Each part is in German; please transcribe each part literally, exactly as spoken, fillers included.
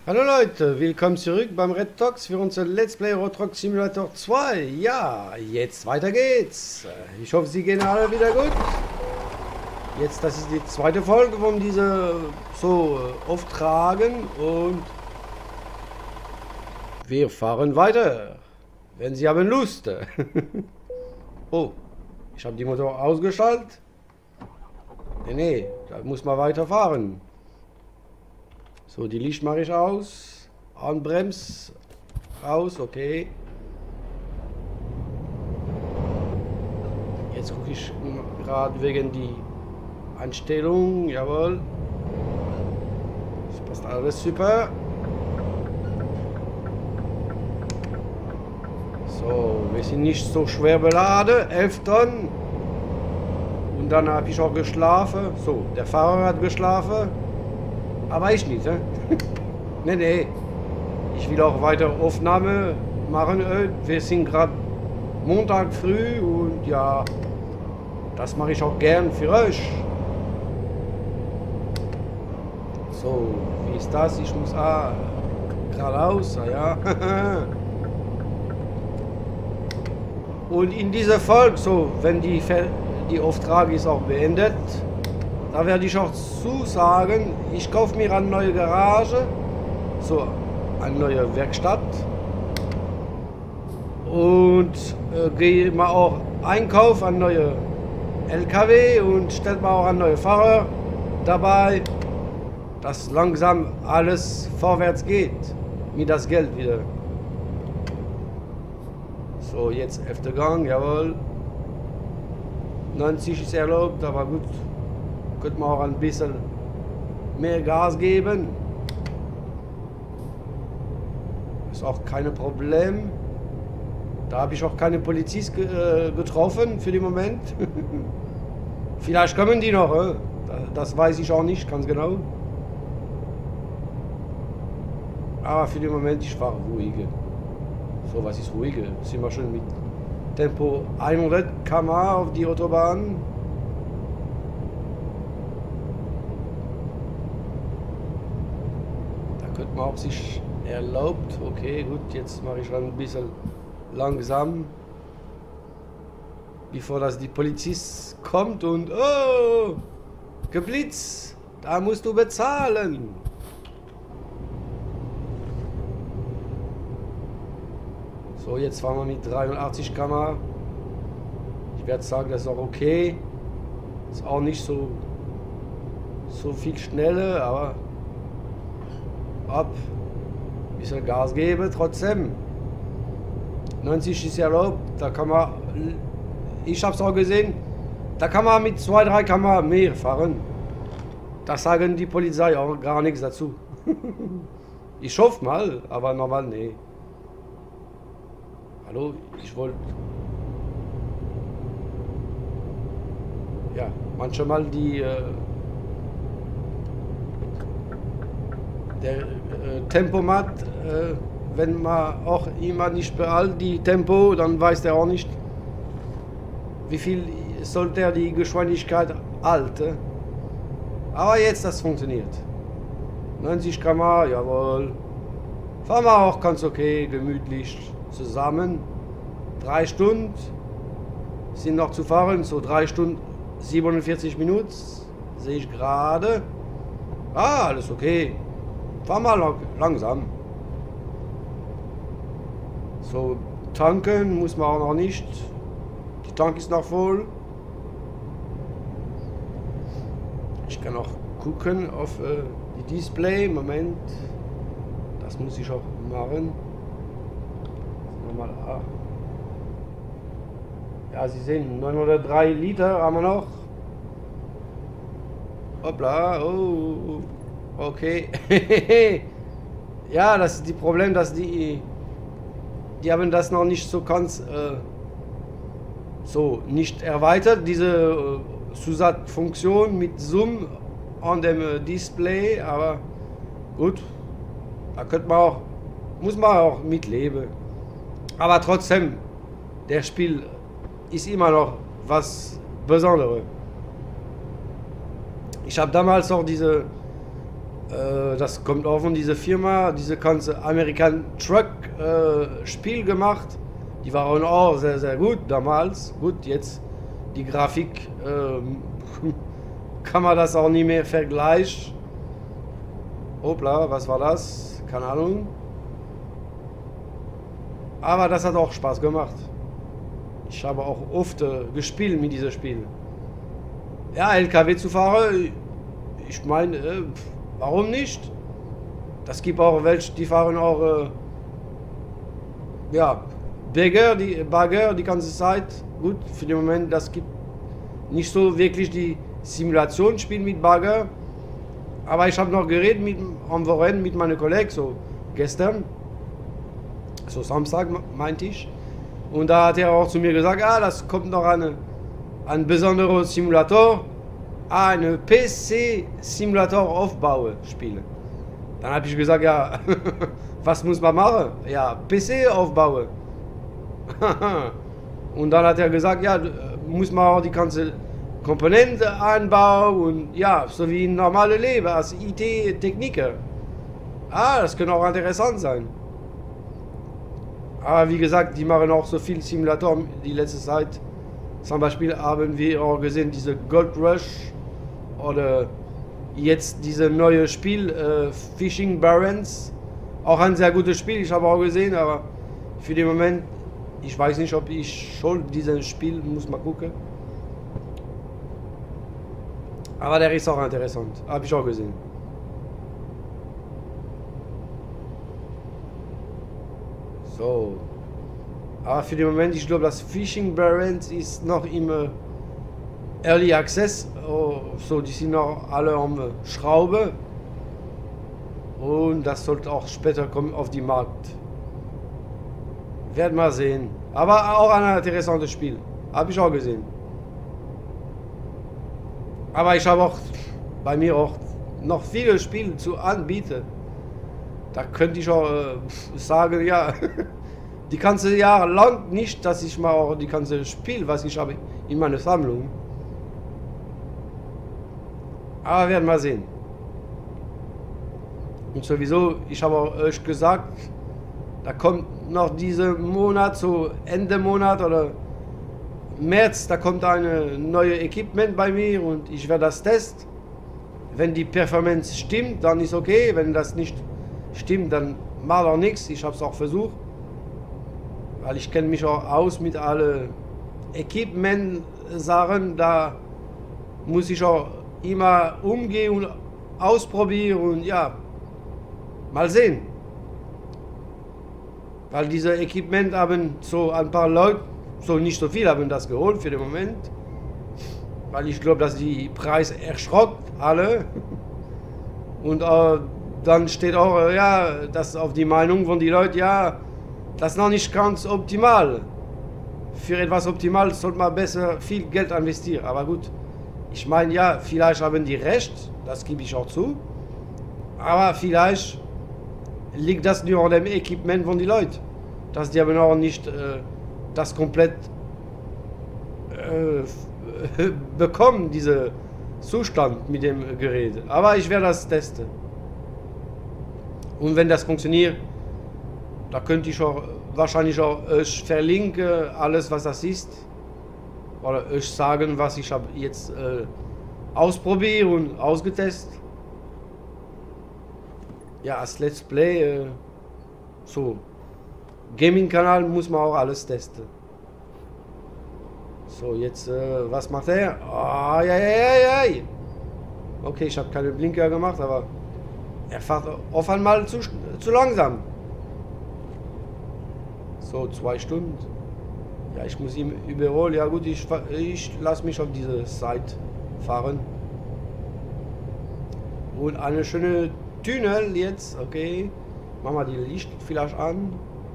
Hallo Leute, willkommen zurück beim Red Talks für unser Let's Play Euro Truck Simulator zwei. Ja, jetzt weiter geht's. Ich hoffe, Sie gehen alle wieder gut. Jetzt, das ist die zweite Folge von dieser so oft tragen und wir fahren weiter, wenn Sie haben Lust. Oh, ich habe die Motor ausgeschaltet. Nee, nee, da muss man weiterfahren. So, die Licht mache ich aus. Anbrems aus, okay. Jetzt gucke ich gerade wegen die Einstellung. Jawohl. Das passt alles super. So, wir sind nicht so schwer beladen. elf Tonnen. Und dann habe ich auch geschlafen. So, der Fahrer hat geschlafen. Aber ich nicht, ne? Nee, nee. Ich will auch weiter Aufnahme machen. Wir sind gerade Montag früh und ja, das mache ich auch gern für euch. So, wie ist das? Ich muss ah, geradeaus, ah, ja. Und in dieser Folge, so, wenn die, die Auftrag ist auch beendet, da werde ich auch zusagen, ich kaufe mir eine neue Garage, so eine neue Werkstatt und äh, gehe mal auch einkaufen, ein neuer L K W und stellt mal auch einen neuen Fahrer dabei, dass langsam alles vorwärts geht, mit das Geld wieder. So, jetzt elfter Gang, jawohl, neunzig ist erlaubt, aber gut. Könnte man auch ein bisschen mehr Gas geben. Ist auch kein Problem. Da habe ich auch keine Polizist ge äh, getroffen für den Moment. Vielleicht kommen die noch. Äh? Das weiß ich auch nicht ganz genau. Aber für den Moment, ich fahre ruhige. So, was ist ruhige? Sind wir schon mit Tempo hundert Kilometer pro Stunde auf die Autobahn. Könnte man auch sich erlaubt. Okay, gut, jetzt mache ich dann ein bisschen langsam, bevor das die Polizist kommt und oh, geblitzt, da musst du bezahlen. So, jetzt fahren wir mit dreiundachtzig Kilometer pro Stunde. Ich werde sagen, das ist auch okay. Ist auch nicht so, so viel schneller, aber ab, ein bisschen Gas geben, trotzdem. neunzig ist erlaubt, da kann man, ich habe es auch gesehen, da kann man mit zwei, drei Kilometer pro Stunde mehr fahren. Da sagen die Polizei auch gar nichts dazu. Ich hoffe mal, aber normal nee. Hallo, ich wollte... Ja, manchmal die... Äh, Der äh, Tempomat, äh, wenn man auch immer nicht behält, die Tempo, dann weiß der auch nicht, wie viel sollte er die Geschwindigkeit halten. Aber jetzt, das funktioniert. neunzig Kilometer pro Stunde, jawohl. Fahren wir auch ganz okay, gemütlich zusammen. Drei Stunden sind noch zu fahren, so drei Stunden siebenundvierzig Minuten, sehe ich gerade. Ah, alles okay. Fahr mal lang, langsam. So, tanken muss man auch noch nicht. Die Tank ist noch voll. Ich kann auch gucken auf äh, die Display. Moment. Das muss ich auch machen. Nochmal. Ah. Ja, Sie sehen, neunhundertdrei Liter haben wir noch. Hoppla. Oh. Okay. Ja, das ist die Problem, dass die die haben das noch nicht so ganz äh, so nicht erweitert, diese äh, Zusatzfunktion mit Zoom an dem äh, Display, aber gut, da könnte man auch, muss man auch mitleben. Aber trotzdem, der Spiel ist immer noch was Besonderes. Ich habe damals auch diese Äh, das kommt auch von dieser Firma, diese ganze American Truck äh, Spiel gemacht. Die waren auch sehr, sehr gut damals. Gut, jetzt die Grafik äh, kann man das auch nicht mehr vergleichen. Hoppla, was war das? Keine Ahnung. Aber das hat auch Spaß gemacht. Ich habe auch oft äh, gespielt mit diesem Spiel. Ja, L K W zu fahren, ich meine, äh, warum nicht? Das gibt auch welche, die fahren auch, äh, ja, Bagger die, Bagger die ganze Zeit. Gut, für den Moment, das gibt nicht so wirklich die Simulationsspiel mit Bagger. Aber ich habe noch geredet mit, am Wochenende mit meinen Kollegen, so gestern, so Samstag meinte ich. Und da hat er auch zu mir gesagt, ah, das kommt noch eine, ein besonderer Simulator, ah, eine P C-Simulator aufbauen, spielen. Dann habe ich gesagt, ja, was muss man machen? Ja, P C aufbauen. Und dann hat er gesagt, ja, muss man auch die ganze Komponente einbauen und ja, so wie ein normales Leben als I T-Techniker. Ah, das könnte auch interessant sein. Aber wie gesagt, die machen auch so viel Simulator die letzte Zeit. Zum Beispiel haben wir auch gesehen, diese Gold Rush oder jetzt dieses neue Spiel, äh, Fishing Barons. Auch ein sehr gutes Spiel, ich habe auch gesehen, aber für den Moment, ich weiß nicht, ob ich schon dieses Spiel, muss mal gucken. Aber der ist auch interessant, habe ich auch gesehen. So. Aber für den Moment, ich glaube, das Fishing Barons ist noch immer Early Access. Oh, so, die sind noch alle am Schraube. Und das sollte auch später kommen auf die Markt. Werden wir sehen. Aber auch ein interessantes Spiel. Habe ich auch gesehen. Aber ich habe auch bei mir auch noch viele Spiele zu anbieten. Da könnte ich auch äh, sagen, ja, die ganze Jahre lang nicht, dass ich mal auch die ganze Spiel, was ich habe in meiner Sammlung. Aber werden wir sehen. Und sowieso, ich habe euch gesagt, da kommt noch diesen Monat, so Ende Monat oder März, da kommt ein neues Equipment bei mir und ich werde das testen. Wenn die Performance stimmt, dann ist okay. Wenn das nicht stimmt, dann macht auch nichts. Ich habe es auch versucht. Weil ich kenne mich auch aus mit allen Equipment-Sachen. Da muss ich auch immer umgehen und ausprobieren und ja, mal sehen. Weil diese Equipment haben so ein paar Leute, so nicht so viel haben das geholt für den Moment. Weil ich glaube, dass die Preise erschrockt alle. Und äh, dann steht auch, äh, ja, das auf die Meinung von den Leuten, ja, das ist noch nicht ganz optimal. Für etwas optimal sollte man besser viel Geld investieren. Aber gut, ich meine, ja, vielleicht haben die recht, das gebe ich auch zu. Aber vielleicht liegt das nur an dem Equipment von den Leuten. Dass die haben auch nicht äh, das komplett äh, bekommen, diese Zustand mit dem Gerät. Aber ich werde das testen. Und wenn das funktioniert, da könnte ich auch wahrscheinlich auch euch verlinken, alles was das ist. Oder euch sagen, was ich habe jetzt äh, ausprobiert und ausgetestet. Ja, als Let's Play, äh, so, Gaming-Kanal muss man auch alles testen. So, jetzt, äh, was macht er? Oh, ja, ja, ja, ja. Okay, ich habe keine Blinker gemacht, aber er fährt auf einmal zu, zu langsam. So, zwei Stunden. Ja, ich muss ihm überholen. Ja gut, ich, ich lasse mich auf diese Seite fahren. Und eine schöne Tunnel jetzt, okay. Machen wir die Licht vielleicht an.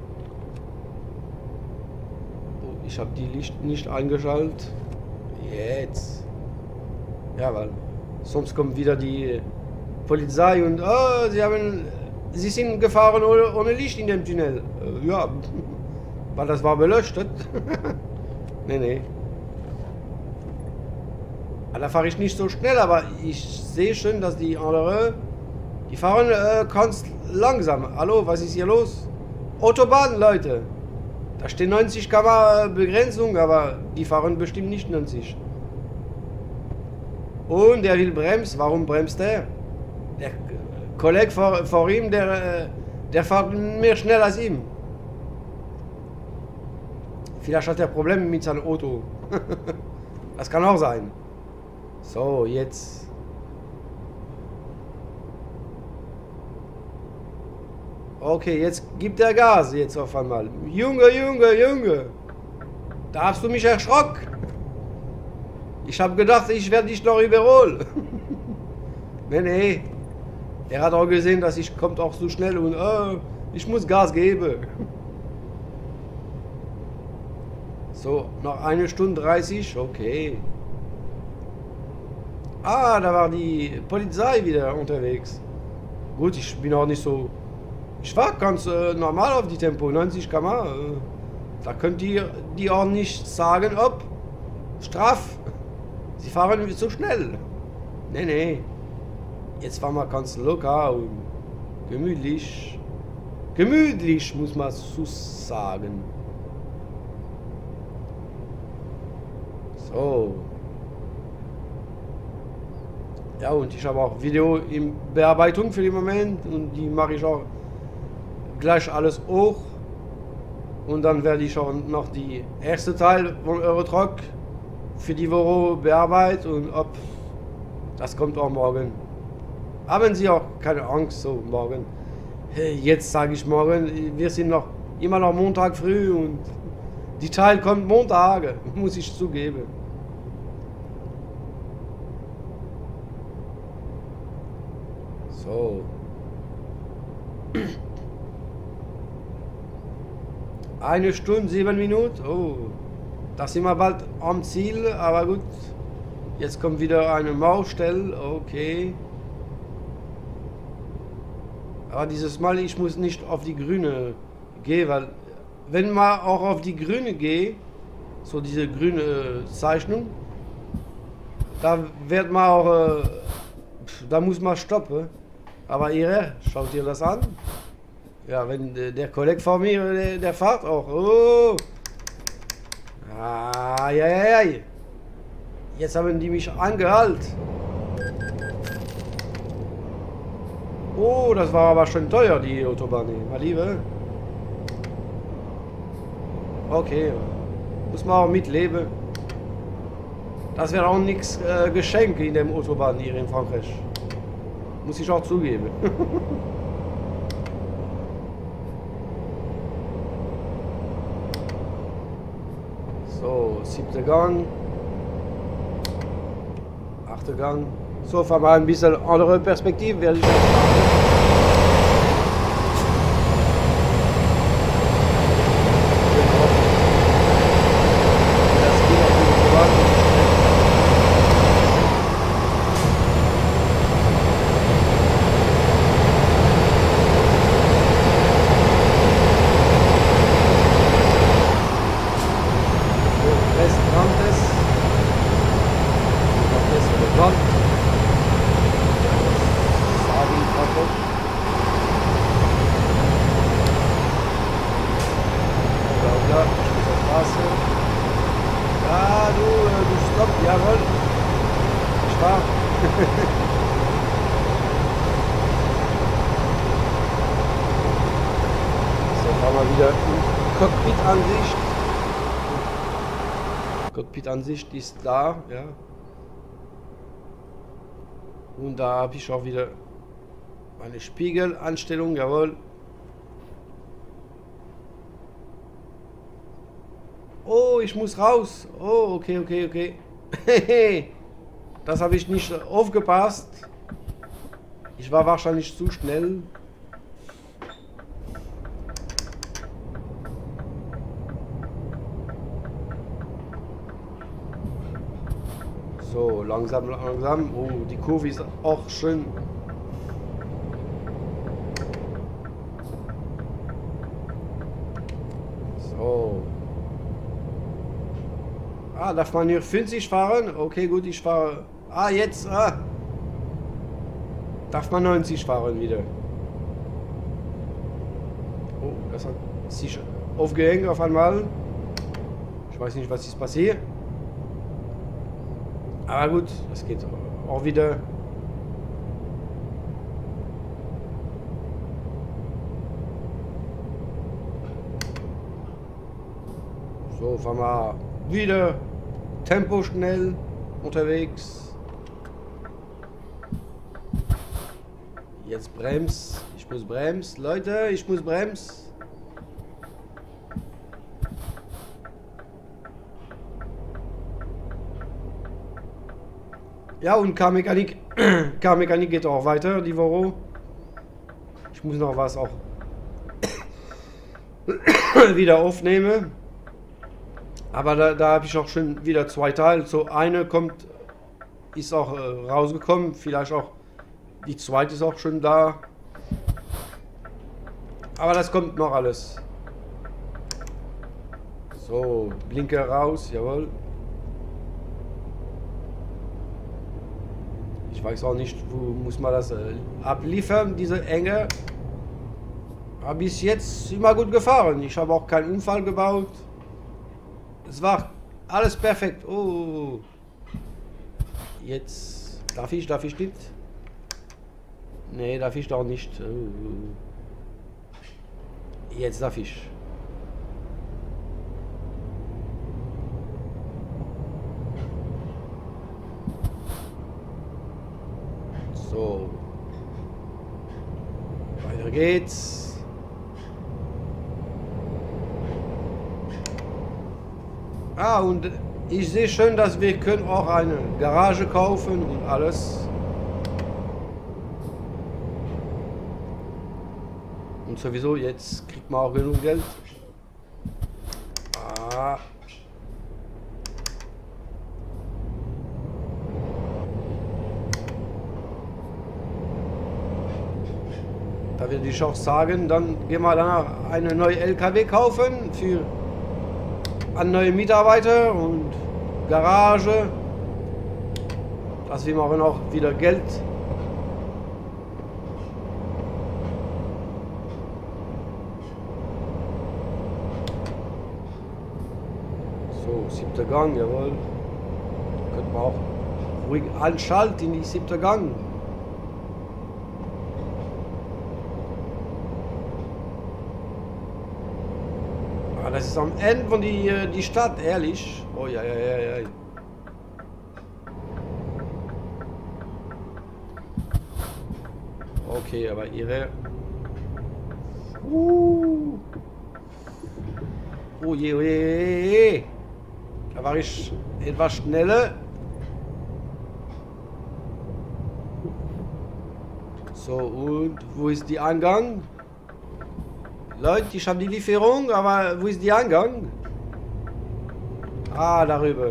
Oh, ich habe die Licht nicht eingeschaltet. Jetzt. Ja, weil sonst kommt wieder die Polizei und oh, sie haben, sie sind gefahren ohne, ohne Licht in dem Tunnel. Äh, ja, weil das war beleuchtet. Nee, nee. Da fahre ich nicht so schnell, aber ich sehe schon, dass die anderen Die fahren äh, ganz langsam. Hallo, was ist hier los? Autobahn, Leute. Da steht neunzig Kilometer pro Stunde Begrenzung, aber die fahren bestimmt nicht neunzig. Und der will bremsen. Warum bremst der? Der Kollege vor, vor ihm, der, der fährt mehr schnell als ihm. Vielleicht hat er Probleme mit seinem Auto. Das kann auch sein. So, jetzt. Okay, jetzt gibt er Gas jetzt auf einmal. Junge, Junge, Junge. Da hast du mich erschrocken. Ich habe gedacht, ich werde dich noch überholen. Nee, nee. Er hat auch gesehen, dass ich kommt auch so schnell und oh, ich muss Gas geben. So, noch eine Stunde dreißig, okay. Ah, da war die Polizei wieder unterwegs. Gut, ich bin auch nicht so... Ich war ganz äh, normal auf die Tempo, neunzig Kilometer pro Stunde. Da könnt ihr die auch nicht sagen, ob Straf. Sie fahren zu schnell. Nee, nee. Jetzt fahren wir ganz locker und gemütlich. Gemütlich, muss man so sagen. So. Ja, und ich habe auch Video in Bearbeitung für den Moment und die mache ich auch gleich alles hoch. Und dann werde ich auch noch die erste Teil von Eurotruck für die Woche bearbeiten und ob das kommt auch morgen. Haben Sie auch keine Angst, so morgen. Jetzt sage ich morgen, wir sind noch immer noch Montag früh und die Teil kommt Montag, muss ich zugeben. So. Eine Stunde, sieben Minuten. Oh, da sind wir bald am Ziel, aber gut. Jetzt kommt wieder eine Maustelle, okay. Aber dieses Mal, ich muss nicht auf die grüne gehen, weil wenn man auch auf die grüne geht, so diese grüne Zeichnung, da wird man auch, äh, da muss man stoppen. Aber ihr, schaut ihr das an? Ja, wenn äh, der Kollege vor mir, der, der fährt auch. Oh. Ah, ja, ja, ja. Jetzt haben die mich angehalten. Oh, das war aber schon teuer, die Autobahn, mein Liebe. Okay, muss man auch mitleben. Das wäre auch nichts äh, Geschenk in dem Autobahn hier in Frankreich. Muss ich auch zugeben. So, siebter Gang. Achter Gang. So, von mal ein bisschen andere Perspektive werde ich das Ja, du, du stopp, jawohl. Ich fahr. So, fahren wir wieder in Cockpit-Ansicht. Cockpit-Ansicht ist da, ja. Und da habe ich auch wieder meine Spiegelanstellung, jawohl. Oh, ich muss raus. Oh, okay, okay, okay. Das habe ich nicht aufgepasst. Ich war wahrscheinlich zu schnell. So, langsam, langsam. Oh, die Kurve ist auch schön. So. Ah, darf man hier fünfzig fahren? Okay, gut, ich fahre... Ah, jetzt, ah. darf man neunzig fahren wieder. Oh, das hat sich aufgehängt auf einmal. Ich weiß nicht, was ist passiert. Aber gut, das geht auch wieder. So, fahren wir wieder Tempo schnell unterwegs. Jetzt brems. Ich muss brems. Leute, ich muss brems. Ja, und K-Mechanik. K-Mechanik geht auch weiter, die Woche. Ich muss noch was auch wieder aufnehmen. Aber da, da habe ich auch schon wieder zwei Teile. So eine kommt, ist auch äh, rausgekommen. Vielleicht auch die zweite ist auch schon da. Aber das kommt noch alles. So, Blinker raus, jawohl. Ich weiß auch nicht, wo muss man das äh, abliefern, diese Enge. Aber bis jetzt immer gut gefahren. Ich habe auch keinen Unfall gebaut. Es war alles perfekt. Oh. Jetzt darf ich, darf ich nicht? Nee, darf ich doch nicht. Oh. Jetzt darf ich. So. Weiter geht's. Ah, und ich sehe schon, dass wir können auch eine Garage kaufen und alles. Und sowieso, jetzt kriegt man auch genug Geld. Ah. Da würde ich auch sagen, dann gehen wir danach eine neue L K W kaufen für an neue Mitarbeiter und Garage. Das wir machen auch wieder Geld. So, siebter Gang, jawohl. Könnte man auch ruhig anschalten in die siebter Gang. Das ist am Ende von die, die Stadt, ehrlich. Oh ja, ja, ja, ja. Okay, aber ihre... Uh. Oh je, oh je. Da war ich etwas schneller. So, und wo ist die Eingang? Leute, ich habe die Lieferung, aber wo ist die Eingang? Ah, darüber.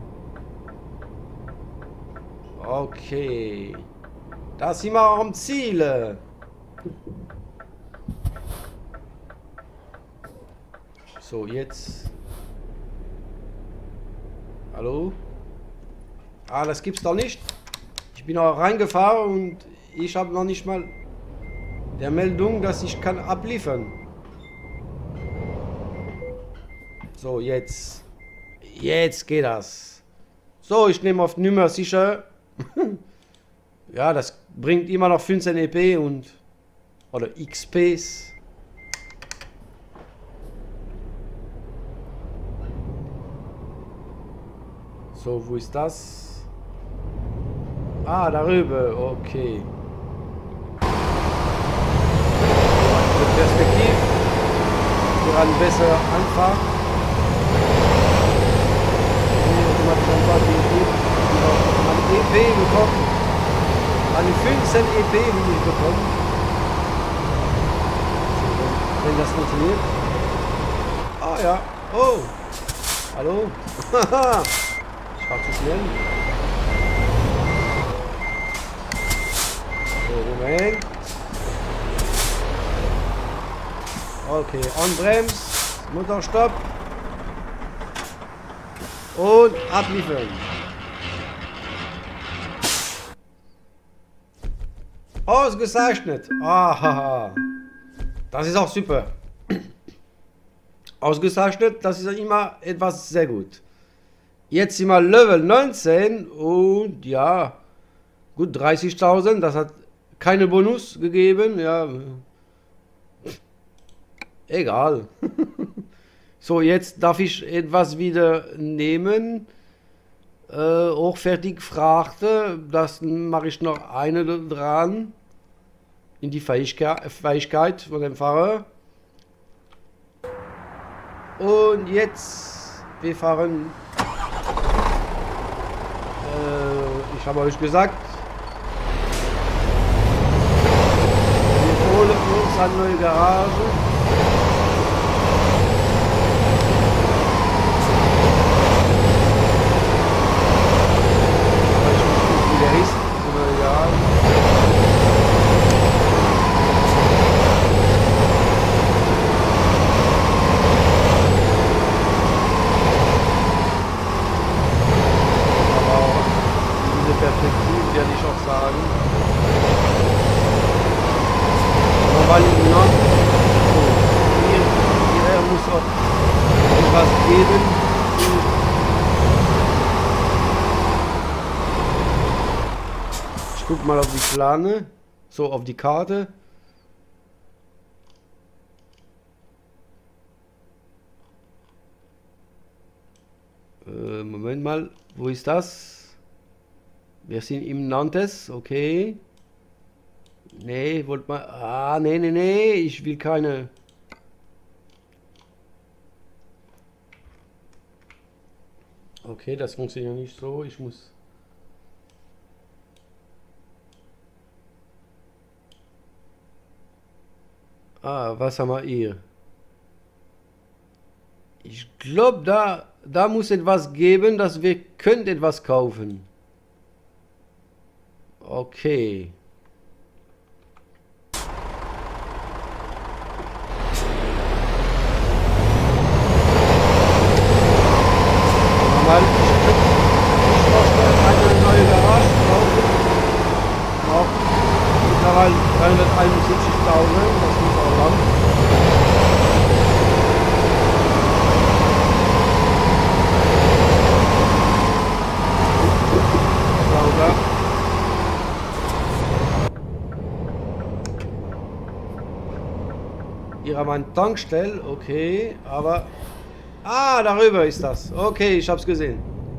Okay. Da sind wir am Ziel. So, jetzt. Hallo? Ah, das gibt's doch nicht. Ich bin auch reingefahren und ich habe noch nicht mal der Meldung, dass ich kann abliefern. So, jetzt. Jetzt geht das. So, ich nehme auf Nummer sicher. Ja, das bringt immer noch fünfzehn E P und... Oder X Ps. So, wo ist das? Ah, darüber. Okay. Perspektiv. Wir haben besser Anfahrt. E P bekommen. Eine fünfzehn E P will ich bekommen. Wenn das funktioniert. Ah ja. Oh. Hallo. Ich war zu schnell. So, Moment. Okay, on-Brems. Motorstopp. Und abliefern. Ausgezeichnet. Aha. Das ist auch super. Ausgezeichnet, das ist immer etwas sehr gut. Jetzt sind wir Level neunzehn und ja, gut dreißigtausend, das hat keine Bonus gegeben, ja, egal. So, jetzt darf ich etwas wieder nehmen, äh, hochfertig fragte, das mache ich noch eine dran, in die Fähigkeit, Fähigkeit von dem Fahrer. Und jetzt, wir fahren, äh, ich habe euch gesagt, wir holen uns eine neue Garage. Ich weiß nicht, wie der ist, aber egal. Perspektive werde ich auch sagen. Aber weil noch hier, hier muss auch etwas geben. Ich gucke mal auf die Plane, so auf die Karte. Äh, Moment mal, wo ist das? Wir sind im Nantes, okay. Nee, wollt mal. Ah, nee, nee, nee, ich will keine. Okay, das funktioniert nicht so. Ich muss. Ah, was haben wir hier? Ich glaube, da, da muss etwas geben, dass wir können etwas kaufen. Okay. Mal, ich möchte eine neue Garage kaufen. Auch mittlerweile dreihunderteinundsiebzigtausend, das muss auch lang. Sauber. Hier haben wir eine Tankstelle, okay, aber... Ah, darüber ist das. Okay, ich hab's gesehen.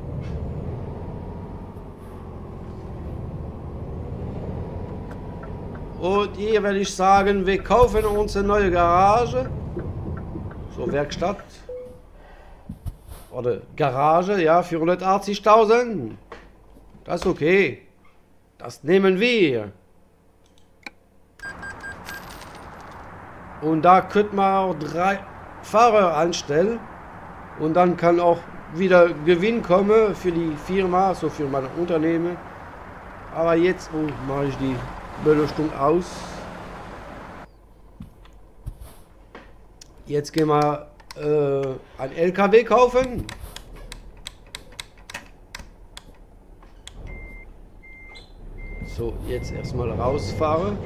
Und hier werde ich sagen, wir kaufen uns eine neue Garage. So, Werkstatt. Oder Garage, ja, vierhundertachtzigtausend. Das ist okay. Das nehmen wir. Und da könnte man auch drei Fahrer anstellen. Und dann kann auch wieder Gewinn kommen für die Firma, so für mein Unternehmen. Aber jetzt oh, mache ich die Beleuchtung aus. Jetzt gehen wir äh, ein L K W kaufen. So, jetzt erstmal rausfahren.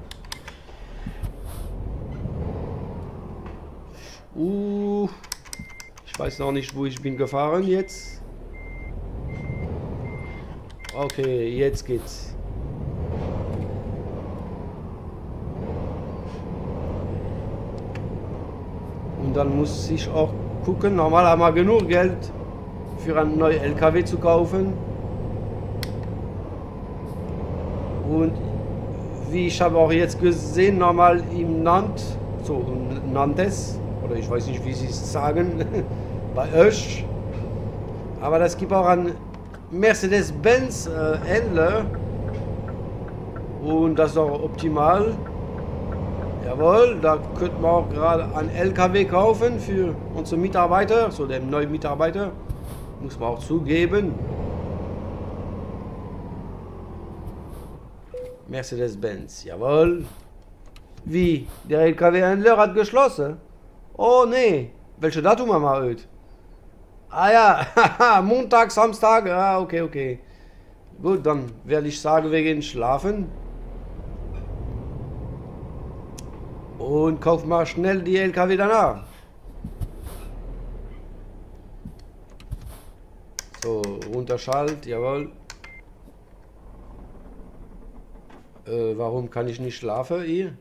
Uh, ich weiß noch nicht, wo ich bin gefahren jetzt. Okay, jetzt geht's. Und dann muss ich auch gucken, normal haben wir genug Geld für einen neuen L K W zu kaufen. Und wie ich habe auch jetzt gesehen, normal im Nantes, so Nantes, oder ich weiß nicht, wie sie es sagen, bei euch. Aber das gibt auch einen Mercedes-Benz äh, Händler. Und das ist auch optimal. Jawohl, da könnte man auch gerade einen L K W kaufen für unsere Mitarbeiter, so den neuen Mitarbeiter. Muss man auch zugeben. Mercedes-Benz, jawohl. Wie? Der L K W-Händler hat geschlossen? Oh nee. Welche Datum haben wir heute? Ah ja, Montag, Samstag. Ah, okay, okay. Gut, dann werde ich sagen, wir gehen schlafen. Und kauf mal schnell die L K W danach. So, runterschalt, jawohl. Äh, warum kann ich nicht schlafen hier?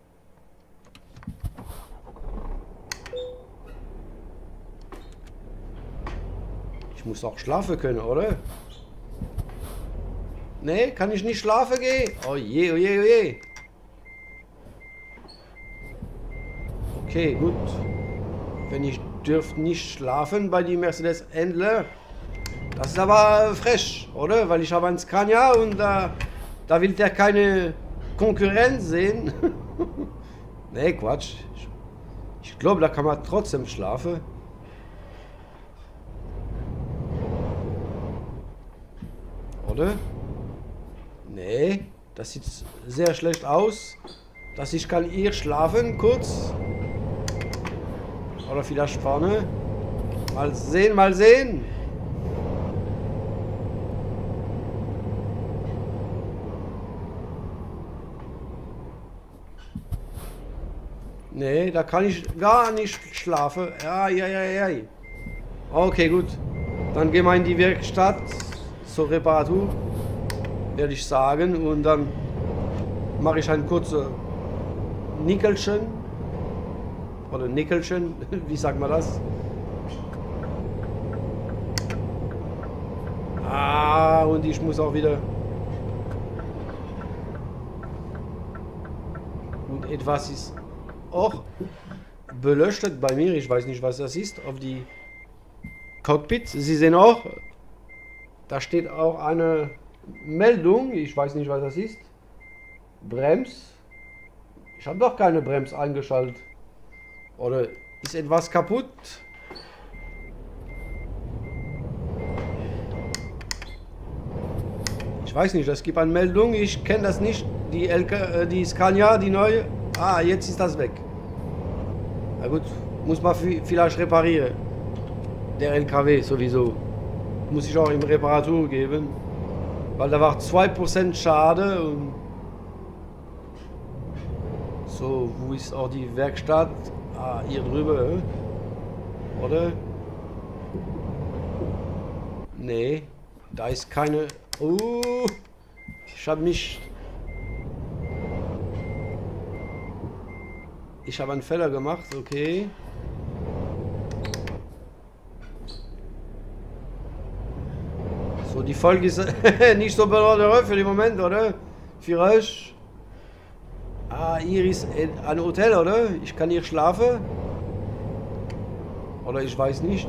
Ich muss auch schlafen können, oder? Nee, kann ich nicht schlafen gehen? Oh je, oh je, oh je. Okay, gut. Wenn ich dürfte nicht schlafen bei die Mercedes Händler. Das ist aber frech, oder? Weil ich habe einen Scania und da, da will der keine Konkurrenz sehen. Nee, Quatsch. Ich, ich glaube, da kann man trotzdem schlafen. Oder? Nee, das sieht sehr schlecht aus. Dass ich kann hier schlafen kurz. Oder vielleicht vorne. Mal sehen, mal sehen. Nee, da kann ich gar nicht schlafen. Ja, ja, ja, ja. Okay, gut. Dann gehen wir in die Werkstatt zur Reparatur, werde ich sagen. Und dann mache ich ein kurzes Nickelchen. Oder Nickelchen, wie sagt man das? Ah, und ich muss auch wieder... Und etwas ist auch beleuchtet bei mir. Ich weiß nicht, was das ist. Auf die Cockpit. Sie sehen auch, da steht auch eine Meldung. Ich weiß nicht, was das ist. Brems. Ich habe doch keine Brems eingeschaltet. Oder ist etwas kaputt? Ich weiß nicht, es gibt eine Meldung. Ich kenne das nicht. Die, L K, äh, die Scania, die neue. Ah, jetzt ist das weg. Na gut, muss man vielleicht reparieren. Der L K W sowieso. Muss ich auch in Reparatur geben. Weil da war zwei Prozent Schade. Und so, wo ist auch die Werkstatt? Ah, hier drüber. Oder? Nee, da ist keine... Oh, ich habe mich... Ich habe einen Fehler gemacht, okay. So, die Folge ist nicht so belastend für den Moment, oder? Für euch. Ah, hier ist ein Hotel, oder? Ich kann hier schlafen. Oder ich weiß nicht.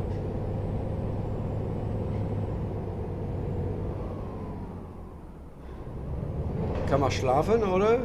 Kann man schlafen, oder?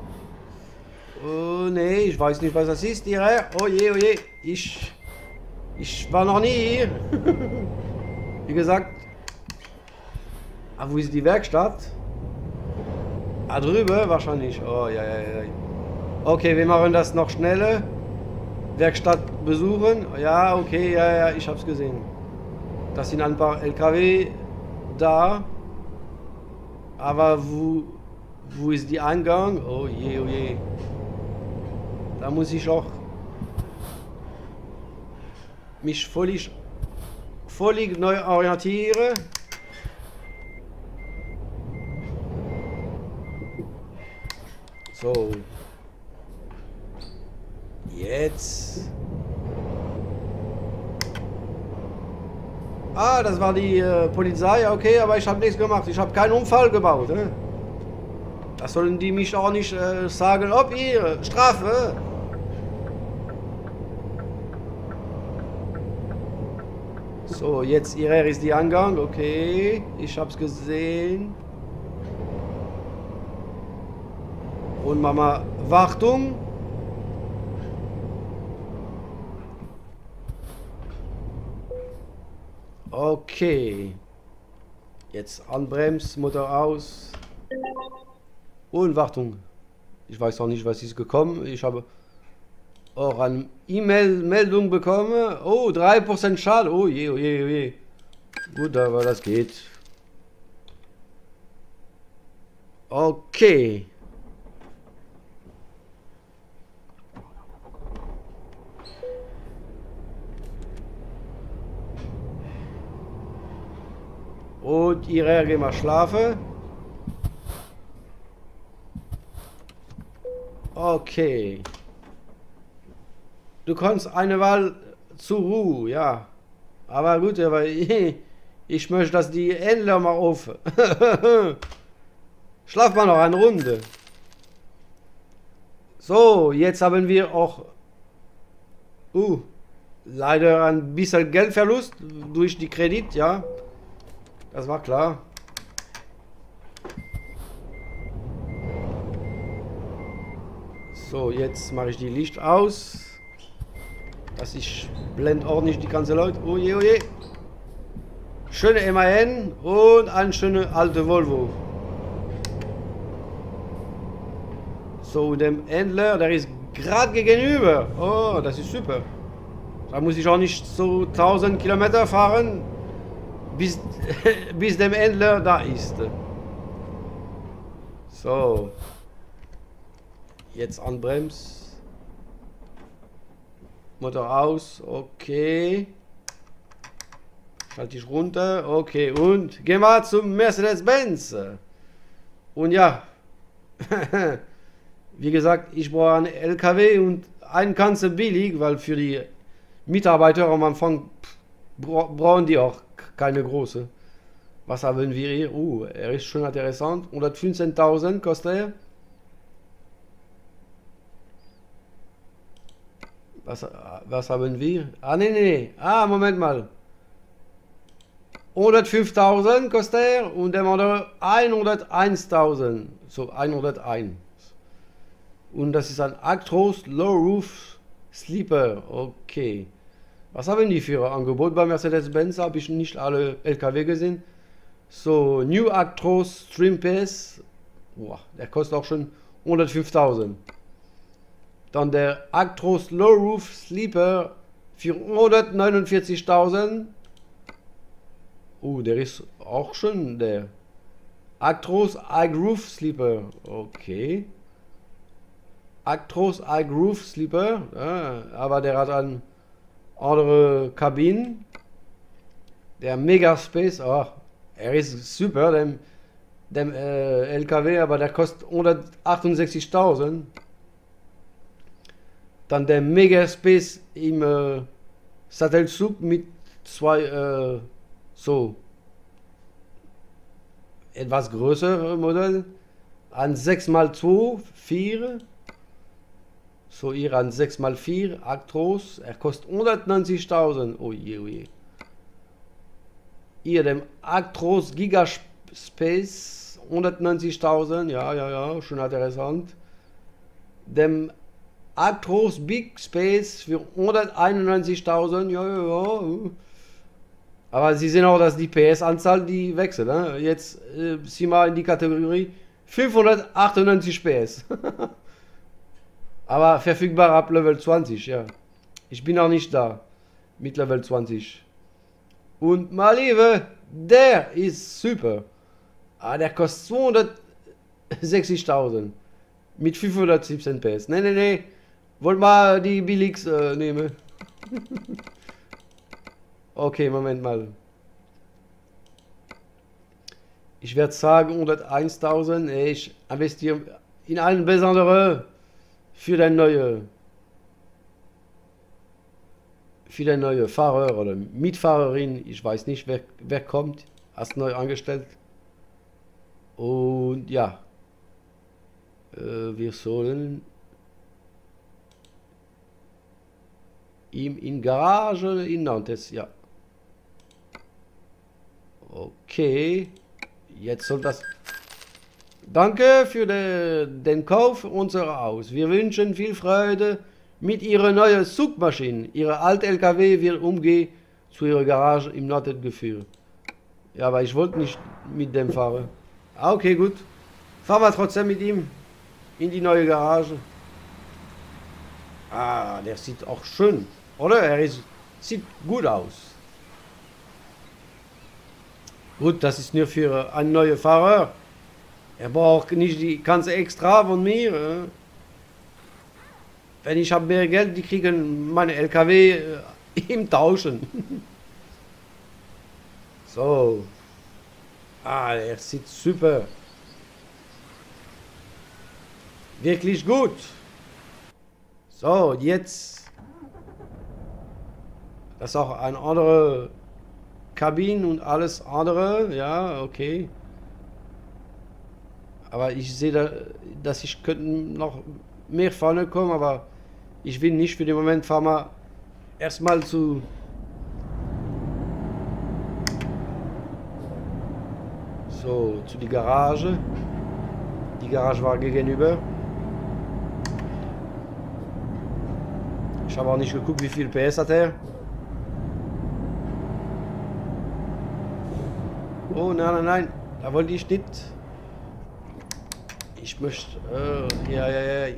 Oh, nee, ich weiß nicht, was das ist. Hier. Oh je, oh je. Ich, ich war noch nie hier. Wie gesagt. Ah, wo ist die Werkstatt? Ah, drüber wahrscheinlich. Oh, ja, ja, ja. Okay, wir machen das noch schneller. Werkstatt besuchen. Ja, okay, ja, ja, ich hab's gesehen. Das sind ein paar L K W da. Aber wo, wo ist die Eingang? Oh je, oh je. Da muss ich auch mich völlig, völlig neu orientieren. So. Jetzt. Ah, das war die äh, Polizei, okay, aber ich habe nichts gemacht. Ich habe keinen Unfall gebaut. Ne? Das sollen die mich auch nicht äh, sagen, ob ihr Strafe. So, jetzt hierher ist die Eingang, okay. Ich hab's gesehen. Und Mama, Wartung. Okay. Jetzt anbremst, Motor aus. Und Wartung. Ich weiß auch nicht, was ist gekommen. Ich habe auch eine E-Mail-Meldung bekommen. Oh, drei Prozent Schaden. Oh je, oh je, oh je. Gut, aber das geht. Okay. Gut, ihr geht mal schlafen. Okay. Du kannst eine Wahl zur Ruhe, ja. Aber gut, aber ich, ich möchte, dass die Händler mal auf. Schlaf mal noch eine Runde. So, jetzt haben wir auch uh, leider ein bisschen Geldverlust durch die Kredit, ja. Das war klar. So, jetzt mache ich die Licht aus. Dass ich blende ordentlich die ganze Leute. Oje, oje. Schöne M A N und eine schöne alte Volvo. So, dem Händler, der ist gerade gegenüber. Oh, das ist super. Da muss ich auch nicht so tausend Kilometer fahren, bis, bis dem Händler da ist. So. Jetzt anbremst. Motor aus, okay. Schalte ich runter, okay. Und gehen wir zum Mercedes-Benz. Und ja, wie gesagt, ich brauche einen L K W und einen ganz billig, weil für die Mitarbeiter am Anfang brauchen die auch keine große. Was haben wir hier? Uh, er ist schon interessant. hundertfünfzehntausend kostet er. Was, was haben wir? Ah, nee, nee. Ah, Moment mal. hundertfünftausend kostet er und der andere hunderteintausend. So, hunderteins. Und das ist ein Actros Low Roof Sleeper. Okay. Was haben die für ein Angebot bei Mercedes-Benz? Habe ich nicht alle L K W gesehen. So, New Actros Trim Pass. Boah, der kostet auch schon hundertfünftausend. Dann der Actros Low Roof Sleeper für hundertneunundvierzigtausend. Oh, der ist auch schon der Actros High Roof Sleeper. Okay. Actros High Roof Sleeper. Ah, aber der hat eine andere Kabine. Der Mega Space. Oh, er ist super, dem, dem äh, L K W, aber der kostet hundertachtundsechzigtausend. Dann der Megaspace im äh, Sattelzug mit zwei, äh, so, etwas größere Modell. Ein sechs mal zwei, vier. So, hier ein sechs mal vier Actros. Er kostet hundertneunzigtausend. Oh je, oh je. Hier dem Actros Gigaspace. hundertneunzigtausend. Ja, ja, ja, schon interessant. Dem Actros Big Space für hunderteinundneunzigtausend, ja, ja, ja. Aber Sie sehen auch, dass die P S-Anzahl, die wechselt. Ne? Jetzt äh, sind wir in die Kategorie fünfhundertachtundneunzig P S. Aber verfügbar ab Level zwanzig, ja. Ich bin noch nicht da mit Level zwanzig. Und mal liebe, der ist super. Ah, der kostet zweihundertsechzigtausend. Mit fünfhundertsiebzehn P S. Ne, ne, ne. Wollt mal die Billigs äh, nehmen. Okay, Moment mal. Ich werde sagen hunderteintausend. Ich investiere in einen besonderen für den neue für den neue Fahrer oder Mitfahrerin. Ich weiß nicht, wer, wer kommt. Erst neu angestellt. Und ja. Äh, wir sollen ihm in Garage in Nantes, ja. Okay. Jetzt soll das... Danke für de, den Kauf unserer Haus. Wir wünschen viel Freude mit Ihrer neuen Zugmaschine. Ihre alte L K W wird umgehen zu Ihrer Garage im Nantes geführt. Ja, aber ich wollte nicht mit dem fahren. Ah, okay, gut. Fahren wir trotzdem mit ihm in die neue Garage. Ah, der sieht auch schön, oder? Er ist, sieht gut aus. Gut, das ist nur für einen neuen Fahrer. Er braucht nicht die ganze Extra von mir. Wenn ich habe mehr Geld, die kriegen meine L K W im Tauschen. So. Ah, er sieht super. Wirklich gut. So, jetzt. Das ist auch eine andere Kabine und alles andere. Ja, okay. Aber ich sehe, da, dass ich könnte noch mehr vorne kommen, aber ich will nicht für den Moment. Fahren wir erstmal zu. So, zu die Garage. Die Garage war gegenüber. Ich habe auch nicht geguckt, wie viel P S hat er. Oh, nein, nein, nein. Da wollte ich nicht. Ich möchte. Äh, ja, ja, ja.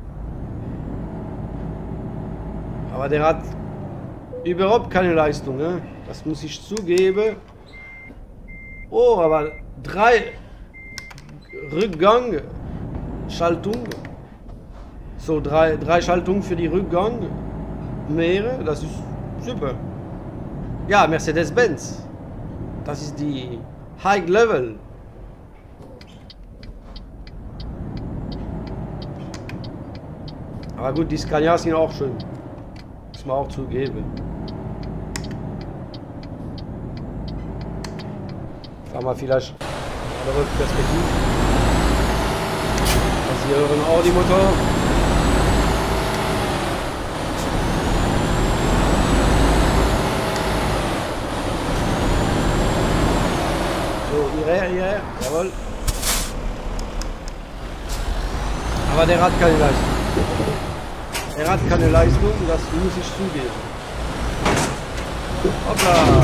Aber der hat überhaupt keine Leistung, ne? Das muss ich zugeben. Oh, aber drei Rückgang, Schaltung. So, drei, drei Schaltungen für die Rückgang. Mehrere, das ist super. Ja, Mercedes-Benz. Das ist die High Level. Aber gut, die Scania sind auch schön. Muss man auch zugeben. Fahren wir vielleicht eine andere Perspektive. Das hier hören Audi-Motor. So, hierher, hierher. Jawohl. Aber der hat keine Leistung. Er hat keine Leistung, das muss ich zugeben. Hoppla!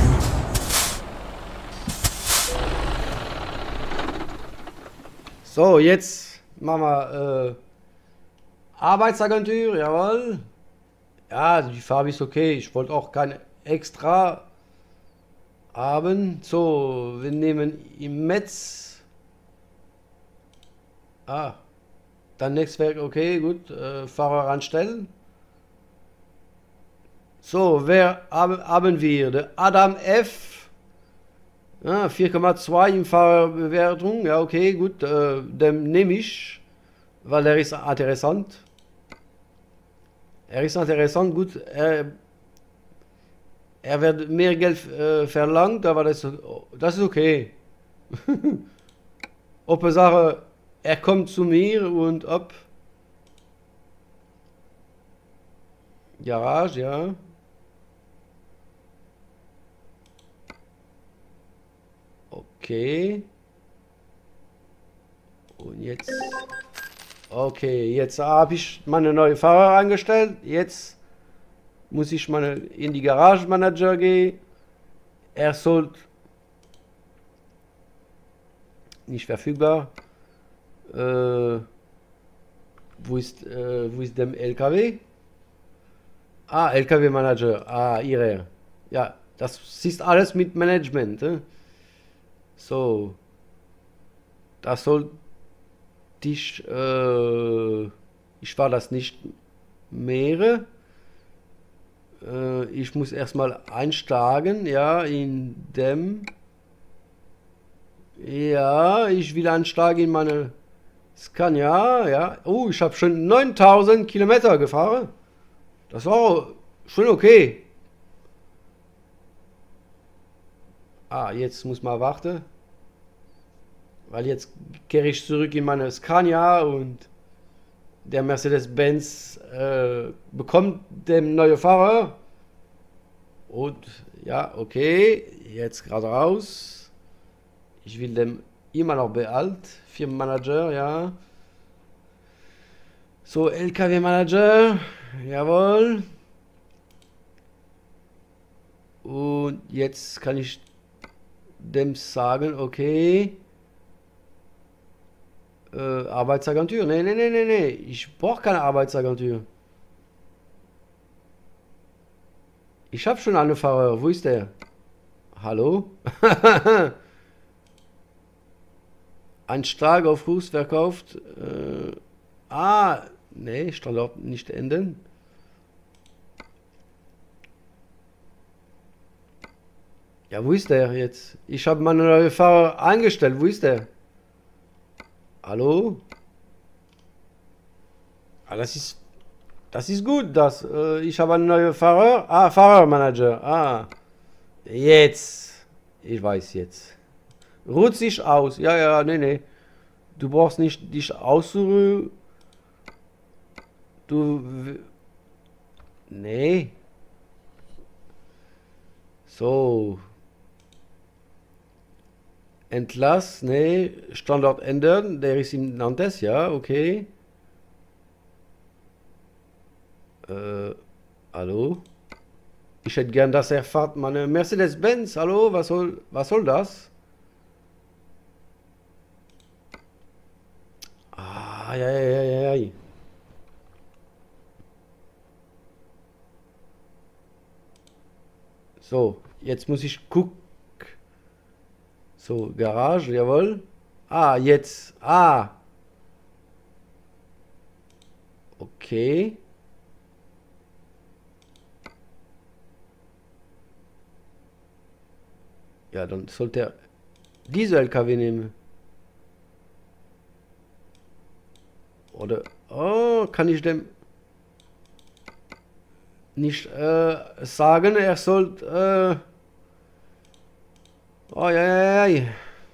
So, jetzt machen wir äh, Arbeitsagentur, jawohl. Ja, die Farbe ist okay. Ich wollte auch kein extra haben. So, wir nehmen im Metz. Ah. Dann Netzwerk, okay, gut. Äh, Fahrer anstellen. So, wer haben, haben wir? Der Adam F. Ja, vier Komma zwei in Fahrerbewertung. Ja, okay, gut. Äh, den nehme ich, weil er ist interessant. Er ist interessant, gut. Er, er wird mehr Geld äh, verlangt, aber das, das ist okay. Hauptsache, er kommt zu mir und ab. Garage, ja. Okay. Und jetzt. Okay, jetzt habe ich meine neue Fahrer eingestellt. Jetzt muss ich meine in die Garage Manager gehen. Er soll nicht verfügbar. Äh, wo ist äh, wo ist dem L K W? Ah, L K W Manager. Ah, ihre. Ja, das ist alles mit Management. Eh? So. Das soll dich. Äh, ich war das nicht mehr. Äh, ich muss erstmal einsteigen. Ja, in dem. Ja, ich will einsteigen in meine Scania. Ja. Oh, ich habe schon neuntausend Kilometer gefahren. Das war schon okay. Ah, jetzt muss man warten. Weil jetzt kehre ich zurück in meine Scania und der Mercedes-Benz äh, bekommt den neuen Fahrer. Und ja, okay, jetzt gerade raus. Ich will dem immer noch behalten. Firmenmanager, ja. So, L K W-Manager. Jawohl. Und jetzt kann ich dem sagen, okay. Äh, Arbeitsagentur. Nee, nee, nee, nee, nee. Ich brauche keine Arbeitsagentur. Ich habe schon einen Fahrer. Wo ist der? Hallo? Ein Stark auf Fuß verkauft. Äh, ah, nee, Standort nicht ändern. Ja, wo ist der jetzt? Ich habe meine neue Fahrer eingestellt. Wo ist der? Hallo? Ah, das ist... Das ist gut, das. Äh, ich habe einen neuen Fahrer. Ah, Fahrermanager. Ah. Jetzt. Ich weiß jetzt. Ruht sich aus. Ja, ja, nee, nee. Du brauchst nicht dich auszuruhen. Du... Nee. So. Entlass, nee. Standort ändern. Der ist in Nantes, ja, okay. Äh, hallo? Ich hätte gern, dass er fährt meine Mercedes-Benz. Hallo, was soll, was soll das? Ah, ja, ja, ja, ja. So, jetzt muss ich gucken. So, Garage, jawohl. Ah, jetzt. Ah. Okay. Ja, dann sollte er diese L K W nehmen. Oder, oh, kann ich dem nicht äh, sagen, er sollte, äh, oh, ja, ja, ja.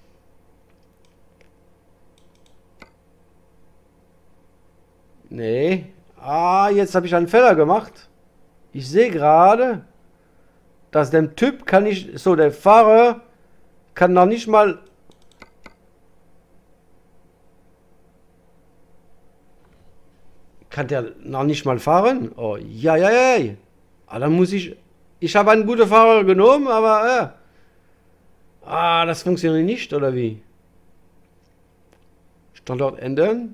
Nee. Ah, jetzt habe ich einen Fehler gemacht. Ich sehe gerade, dass dem Typ kann ich, so der Fahrer kann noch nicht mal, kann der noch nicht mal fahren? Oh, ja, ja, ja. Ah, dann muss ich, ich habe einen guten Fahrer genommen, aber, äh, ah, das funktioniert nicht, oder wie? Standort ändern.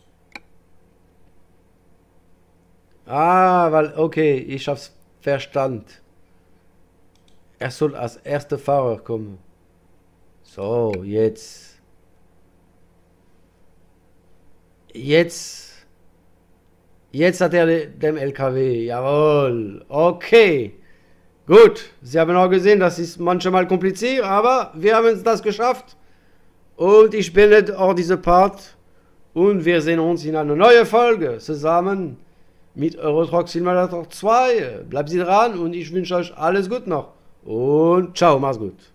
Ah, weil, okay, ich hab's verstanden. Er soll als erster Fahrer kommen. So, jetzt. Jetzt. Jetzt hat er den L K W. Jawohl. Okay. Gut. Sie haben auch gesehen, das ist manchmal kompliziert, aber wir haben es das geschafft. Und ich beende auch diese Part. Und wir sehen uns in einer neuen Folge zusammen mit Euro Truck Simulator zwei. Bleibt Sie dran und ich wünsche euch alles gut noch. Und ciao, mach's gut.